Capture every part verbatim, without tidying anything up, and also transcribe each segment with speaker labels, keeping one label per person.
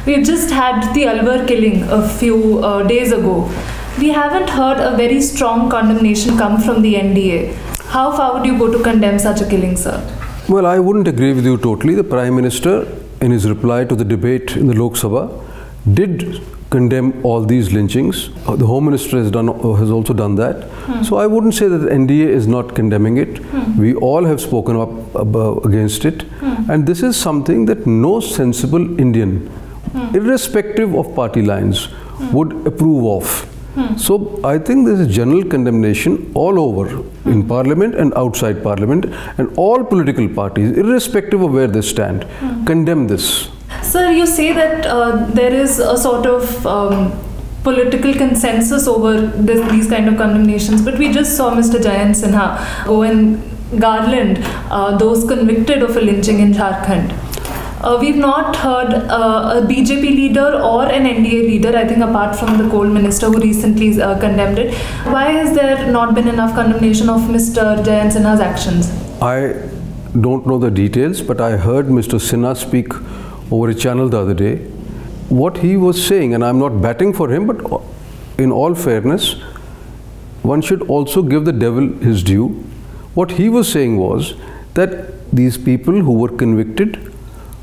Speaker 1: We just had the Alwar killing a few uh, days ago. We haven't heard a very strong condemnation come from the N D A. How far would you go to condemn such a killing, sir?
Speaker 2: Well, I wouldn't agree with you totally. The Prime Minister, in his reply to the debate in the Lok Sabha, did condemn all these lynchings. The Home Minister has done has also done that. Hmm. So I wouldn't say that the N D A is not condemning it. Hmm. We all have spoken up about, against it. Hmm. And this is something that no sensible Indian, hmm. irrespective of party lines, hmm. would approve of. Hmm. So I think there is a general condemnation all over hmm. in Parliament and outside Parliament, and all political parties, irrespective of where they stand, hmm. condemn this.
Speaker 1: Sir, you say that uh, there is a sort of um, political consensus over this, these kind of condemnations, but we just saw Mister Jayant Sinha go and garland uh, those convicted of a lynching in Jharkhand. Uh, we've not heard uh, a B J P leader or an N D A leader, I think apart from the coal minister who recently uh, condemned it. Why has there not been enough condemnation of Mister Jayant Sinha's actions? I
Speaker 2: don't know the details, but I heard Mister Sinha speak over a channel the other day. What he was saying, and I'm not batting for him, but in all fairness, one should also give the devil his due. What he was saying was that these people who were convicted,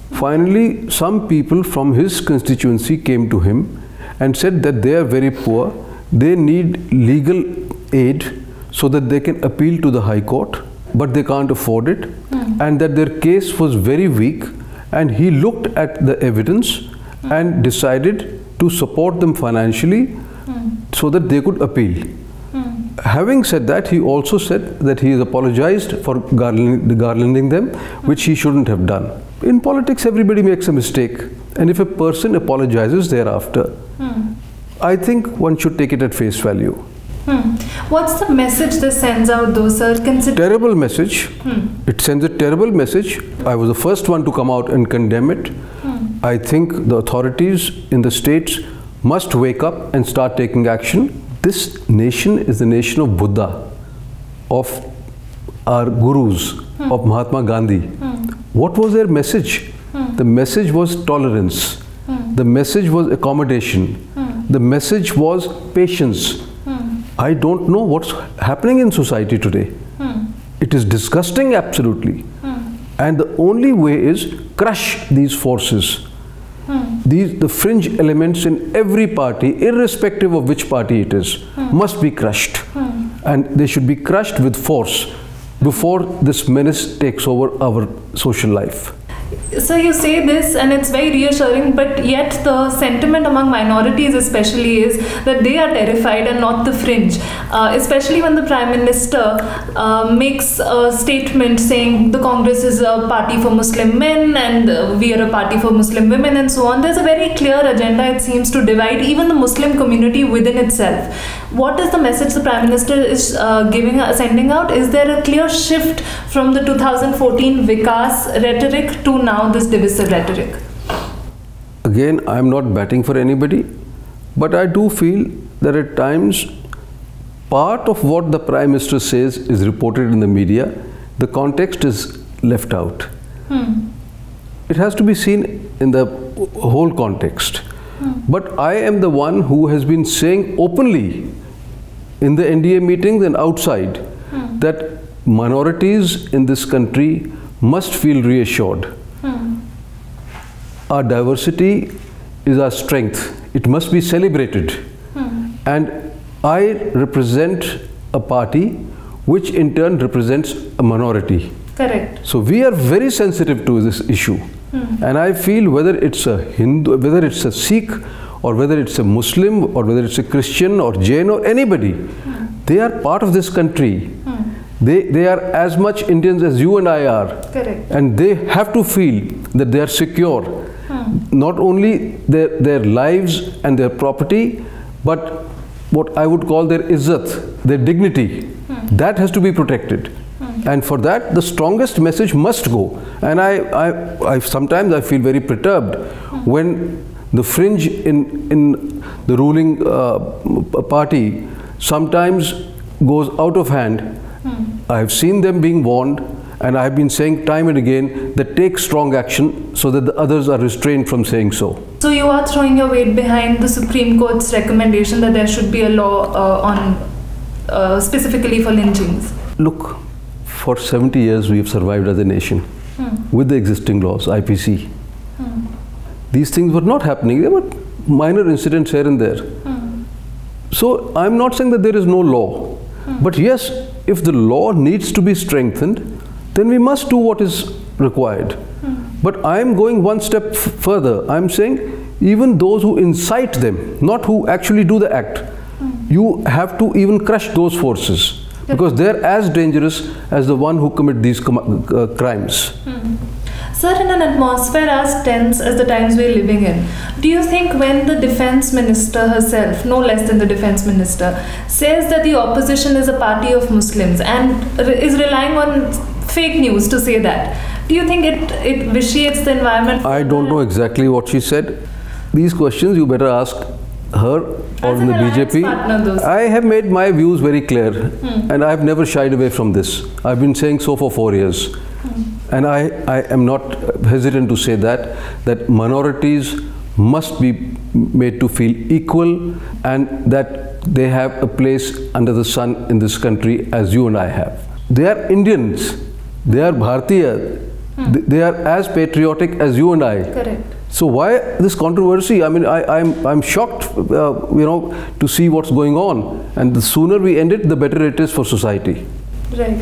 Speaker 2: finally some people from his constituency came to him and said that they are very poor, they need legal aid so that they can appeal to the High Court, but they can't afford it, mm. and that their case was very weak. And he looked at the evidence mm. and decided to support them financially mm. so that they could appeal. Mm. Having said that, he also said that he has apologized for garlanding, garlanding them, mm. which he shouldn't have done. In politics, everybody makes a mistake. And if a person apologizes thereafter, mm. I think one should take it at face value.
Speaker 1: Hmm. What's the message this sends out though, sir? Consider
Speaker 2: terrible message. Hmm. It sends a terrible message. I was the first one to come out and condemn it. Hmm. I think the authorities in the states must wake up and start taking action. This nation is the nation of Buddha, of our gurus, hmm. of Mahatma Gandhi. Hmm. What was their message? Hmm. The message was tolerance. Hmm. The message was accommodation. Hmm. The message was patience. I don't know what's happening in society today. Hmm. It is disgusting, absolutely. Hmm. And the only way is crush these forces. Hmm. These, the fringe elements in every party, irrespective of which party it is, hmm. must be crushed. Hmm. And they should be crushed with force before this menace takes over our social life.
Speaker 1: So you say this and it's very reassuring, but yet the sentiment among minorities especially is that they are terrified and not the fringe. Uh, especially when the Prime Minister uh, makes a statement saying the Congress is a party for Muslim men and uh, we are a party for Muslim women and so on. There's a very clear agenda, it seems, to divide even the Muslim community within itself. What is the message the Prime Minister is uh, giving, uh, sending out? Is there a clear shift from the two thousand fourteen Vikas rhetoric to now this divisive rhetoric?
Speaker 2: Again, I am not batting for anybody, but I do feel that at times part of what the Prime Minister says is reported in the media, the context is left out. Hmm. It has to be seen in the whole context. Hmm. But I am the one who has been saying openly in the N D A meetings and outside hmm. that minorities in this country must feel reassured. Hmm. Our diversity is our strength. It must be celebrated. Hmm. And I represent a party which in turn represents a minority.
Speaker 1: Correct.
Speaker 2: So we are very sensitive to this issue. Hmm. And I feel whether it's a Hindu, whether it's a Sikh, or whether it's a Muslim, or whether it's a Christian or Jain or anybody, hmm. they are part of this country. Hmm. They, they are as much Indians as you and I are.
Speaker 1: Correct.
Speaker 2: And they have to feel that they are secure. Hmm. Not only their, their lives and their property, but what I would call their izzat, their dignity. Hmm. That has to be protected. Hmm. And for that, the strongest message must go. And I, I, I sometimes I feel very perturbed hmm. when the fringe in, in the ruling uh, party sometimes goes out of hand. Hmm. I have seen them being warned And I've been saying time and again that take strong action so that the others are restrained from saying so.
Speaker 1: So you are throwing your weight behind the Supreme Court's recommendation that there should be a law uh, on uh, specifically for lynchings?
Speaker 2: Look, for seventy years we have survived as a nation hmm. with the existing laws, I P C. Hmm. These things were not happening. There were minor incidents here and there. Hmm. So I'm not saying that there is no law. Hmm. But yes, if the law needs to be strengthened, then we must do what is required. Hmm. But I'm going one step f further. I'm saying even those who incite them, not who actually do the act, hmm. you have to even crush those forces. Because they're as dangerous as the one who commit these uh, crimes.
Speaker 1: Hmm. Sir, in an atmosphere as tense as the times we're living in, do you think when the defense minister herself, no less than the defense minister, says that the opposition is a party of Muslims and is relying on fake news to say that, do you think it, it vitiates the environment?
Speaker 2: I don't know exactly what she said. These questions you better ask her or in the B J P. I have made my views very clear hmm. and I've never shied away from this. I've been saying so for four years. Hmm. And I, I am not hesitant to say that, that minorities must be made to feel equal and that they have a place under the sun in this country as you and I have. They are Indians, they are Bharatiya, hmm. they are as patriotic as you and I.
Speaker 1: Correct.
Speaker 2: So why this controversy? I mean, I, I'm, I'm shocked, uh, you know, to see what's going on. And the sooner we end it, the better it is for society.
Speaker 1: Right.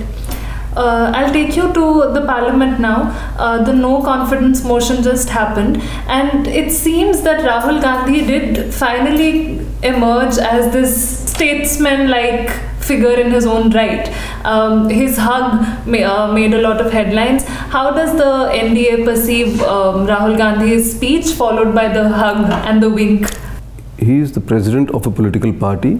Speaker 1: Uh, I'll take you to the parliament now. Uh, the no confidence motion just happened. And it seems that Rahul Gandhi did finally emerge as this statesman-like figure in his own right. Um, his hug may, uh, made a lot of headlines. How does the N D A perceive um, Rahul Gandhi's speech followed by the hug and the wink?
Speaker 2: He is the president of a political party.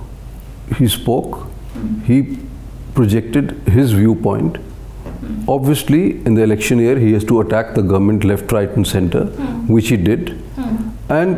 Speaker 2: He spoke. Mm. He projected his viewpoint. Mm. Obviously, in the election year, he has to attack the government left, right and center, mm. which he did. Mm.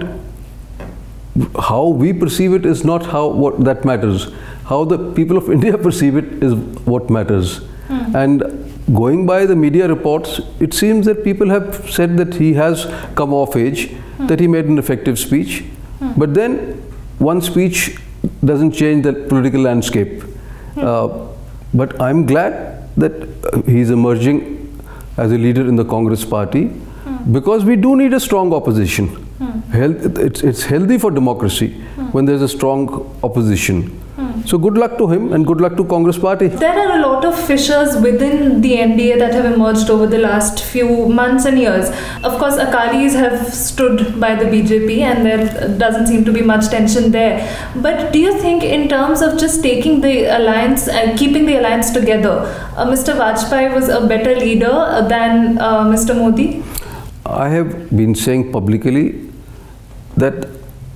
Speaker 2: And how we perceive it is not how what that matters. How the people of India perceive it is what matters. Hmm. And going by the media reports, it seems that people have said that he has come of age, hmm. that he made an effective speech. Hmm. But then one speech doesn't change the political landscape. Hmm. Uh, but I'm glad that he's emerging as a leader in the Congress party hmm. because we do need a strong opposition. Hmm. Health, it's, it's healthy for democracy hmm. when there's a strong opposition. So good luck to him and good luck to Congress party. There
Speaker 1: are a lot of fissures within the N D A that have emerged over the last few months and years. Of course, Akalis have stood by the B J P and there doesn't seem to be much tension there. But do you think in terms of just taking the alliance and keeping the alliance together, uh, Mister Vajpayee was a better leader than uh, Mister Modi?
Speaker 2: I have been saying publicly that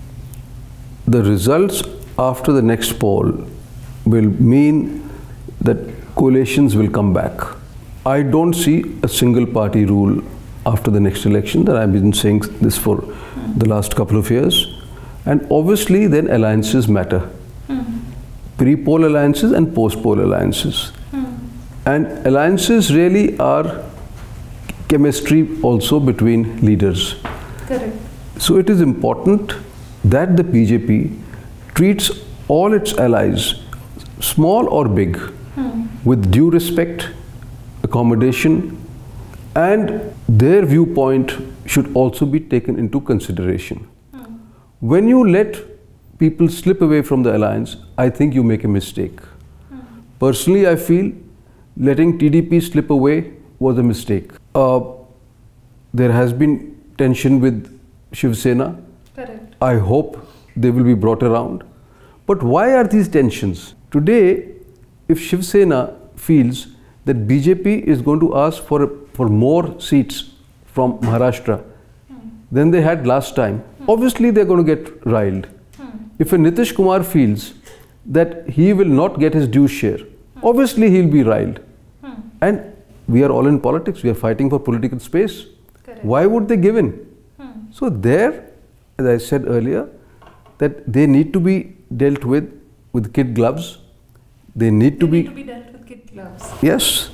Speaker 2: the results after the next poll will mean that coalitions will come back. I don't see a single party rule after the next election. That I've been saying this for mm. the last couple of years. And obviously then alliances matter. Mm. Pre-poll alliances and post-poll alliances. Mm. And alliances really are chemistry also between leaders.
Speaker 1: Correct.
Speaker 2: So it is important that the B J P treats all its allies, small or big, hmm. with due respect, accommodation, and their viewpoint should also be taken into consideration. Hmm. When you let people slip away from the alliance, I think you make a mistake. Hmm. Personally, I feel letting T D P slip away was a mistake. Uh, there has been tension with Shiv Sena.
Speaker 1: Correct.
Speaker 2: I hope they will be brought around. But why are these tensions? Today, if Shiv Sena feels that B J P is going to ask for, for more seats from Maharashtra hmm. than they had last time, hmm. obviously they're going to get riled. Hmm. If a Nitish Kumar feels that he will not get his due share, hmm. obviously he'll be riled. Hmm. And we are all in politics, we are fighting for political space.
Speaker 1: Correct.
Speaker 2: Why would they give in?
Speaker 1: Hmm.
Speaker 2: So there, as I said earlier, that they need to be dealt with with kid gloves. They need
Speaker 1: they
Speaker 2: to
Speaker 1: need
Speaker 2: be,
Speaker 1: to be dealt with kid gloves.
Speaker 2: Yes,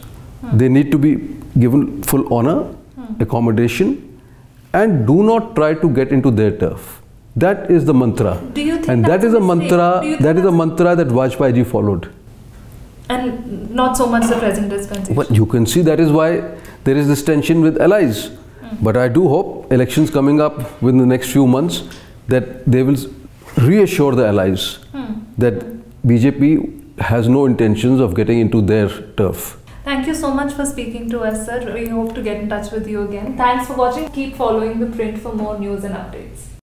Speaker 1: Hmm.
Speaker 2: They need to be given full honor, hmm. accommodation, and do not try to get into their turf. That is the mantra.
Speaker 1: Do you think
Speaker 2: and
Speaker 1: that's
Speaker 2: that is
Speaker 1: a
Speaker 2: a
Speaker 1: mistake?
Speaker 2: mantra. That is a mantra that Vajpayee ji followed.
Speaker 1: And not so much the present dispensation.
Speaker 2: But you can see that is why there is this tension with allies. Hmm. But I do hope elections coming up within the next few months that they will reassure the allies
Speaker 1: hmm.
Speaker 2: that B J P has no intentions of getting into their turf.
Speaker 1: Thank you so much for speaking to us, sir. We hope to get in touch with you again. Thanks for watching. Keep following The Print for more news and updates.